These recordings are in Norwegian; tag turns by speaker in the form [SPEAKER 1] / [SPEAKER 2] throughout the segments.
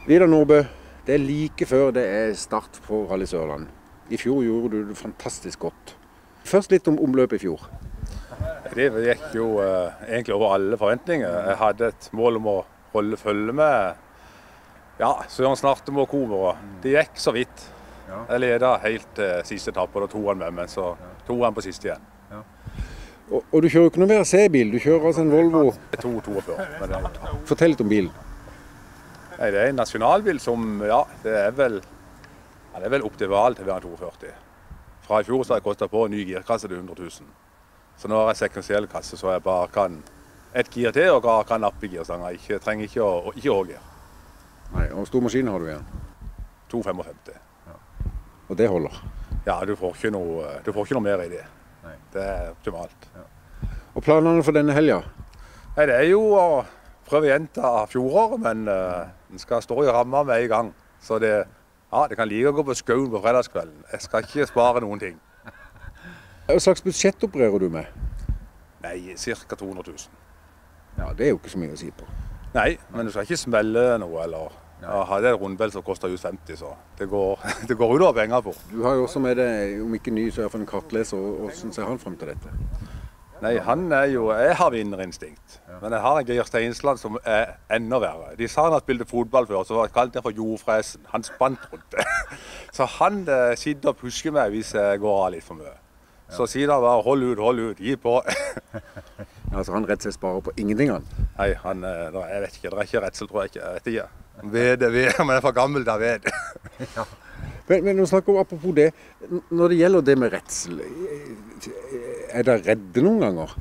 [SPEAKER 1] Vidar Nordbø, det er like før det er start på Rally Sørland. I fjor gjorde du det fantastisk godt. Først litt om omløpet i fjor.
[SPEAKER 2] Det gikk jo egentlig over alle forventninger. Jeg hadde et mål om å holde følge med Søren Snartemo og Kover. Det gikk så vidt. Jeg ledet helt til siste etappe, og da tok han med, men så tok han på siste igjen.
[SPEAKER 1] Og du kjører jo ikke noe VRC-bil, du kjører altså en Volvo.
[SPEAKER 2] 242.
[SPEAKER 1] Fortell litt om bilen.
[SPEAKER 2] Nei, det er en nasjonalbil som, det er vel optimal til å være 42. Fra i fjor så har jeg kostet på en ny girkasse til 100 000. Så nå har jeg sekvensiell kasse, så jeg bare kan et gir til og kan nappe girstanger. Jeg trenger ikke H-gir.
[SPEAKER 1] Nei, og stor maskin har du igjen?
[SPEAKER 2] 255.
[SPEAKER 1] Og det holder?
[SPEAKER 2] Ja, du får ikke noe mer i det. Nei. Det er optimalt.
[SPEAKER 1] Og planene for denne helga?
[SPEAKER 2] Nei, det er jo å prøve å gjenta fjoråret, men den skal stå i ramma med en gang. Så det kan like å gå på skauen på fredagskvelden. Jeg skal ikke spare noen ting.
[SPEAKER 1] Hva slags budsjett opererer du med?
[SPEAKER 2] Nei, ca. 200 000.
[SPEAKER 1] Ja, det er jo ikke så mye å si på.
[SPEAKER 2] Nei, men du skal ikke smelle noe, eller ha det rundbell som koster just 50, så det går ut over penger på. Du har jo også med deg, om ikke ny, så er det en kartleser, og hvordan ser han frem til dette? Nei, jeg har vinnerinstinkt, men jeg har en Geir Steinsland som er enda verre. De sa han har spilt fotball før, så kalte jeg for jordfresen. Han spant rundt det. Så han sitter og pusker meg hvis jeg går av litt for mye. Så sier han bare, hold ut, gi på.
[SPEAKER 1] Altså han rett og slett sparer på ingenting han?
[SPEAKER 2] Nei, jeg vet ikke, det er ikke redsel, tror jeg ikke. Jeg vet ikke. Ved, men jeg er for gammel da ved.
[SPEAKER 1] Men nå snakker vi apropos det, når det gjelder det med redsel, er dere redde noen ganger?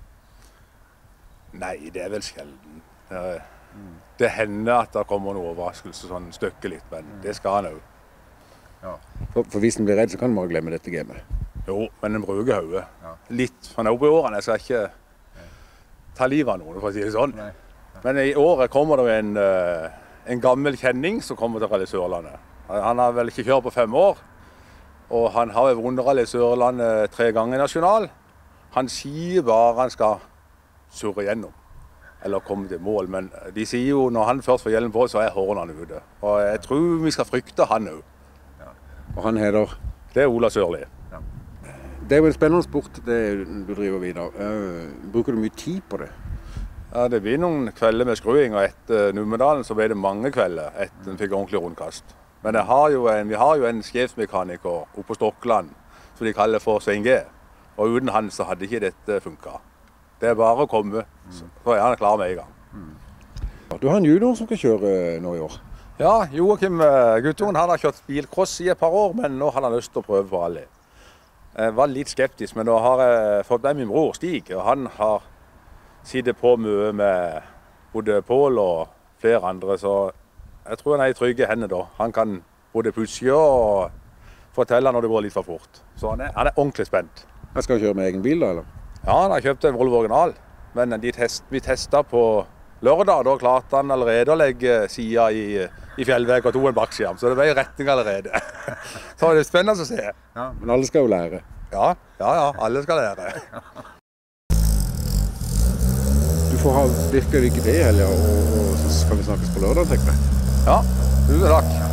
[SPEAKER 1] Nei, det er vel sjelden. Det hender at det kommer noen overraskelse, sånn støkke litt, men det skal han jo. For hvis den blir redd, så kan man bare glemme dette gamet.
[SPEAKER 2] Jo, men den bruker hodet. Litt fra nå på årene. Jeg skal ikke ta livet av noen, for å si det sånn. Men i året kommer det en gammel kjenning som kommer til Rally Sørlandet. Han har vel ikke kjørt på 5 år, og han har vunnet Rally Sørlandet 3 ganger nasjonal. Han sier bare han skal surre gjennom, eller komme til mål. Men de sier jo, når han først får hjelm på, så er hårene ute. Og jeg tror vi skal frykte han nå.
[SPEAKER 1] Og han heter?
[SPEAKER 2] Det er Ola Sørli.
[SPEAKER 1] Det er jo en spennende sport, det du driver videre. Bruker du mye tid på det?
[SPEAKER 2] Ja, det blir noen kvelder med skruing, og etter Numedalen så ble det mange kvelder etter en fikk ordentlig rundkast. Men vi har jo en sjefsmekaniker oppe på Stokkeland, som de kaller for Svein G. Og uten han så hadde ikke dette funket. Det er bare å komme, så er han klar med en gang.
[SPEAKER 1] Du har en junior som skal kjøre nå i år?
[SPEAKER 2] Ja, Joakim Guttungen har kjørt bilcross i et par år, men nå har han lyst til å prøve på rally. Jeg var litt skeptisk, men nå har jeg fått med min bror Stig, og han har sittet på mye med både Pål og flere andre, så jeg tror han er i trygge hender da. Han kan både puske og fortelle når det går litt for fort. Så han er ordentlig spent.
[SPEAKER 1] Jeg skal kjøre med egen bil da, eller?
[SPEAKER 2] Ja, han har kjøpt en Volvo original, men vi testet på lørdag, da klarte han allerede å legge siden i fjellvegg og en bakskjerm, så det ble i retning allerede. Så det er spennende å se.
[SPEAKER 1] Ja, men alle skal jo lære.
[SPEAKER 2] Ja, alle skal lære.
[SPEAKER 1] Du får ha virkelig lykke til i helga, og så skal vi snakkes på lørdag, tenker jeg.
[SPEAKER 2] Ja, tusen takk.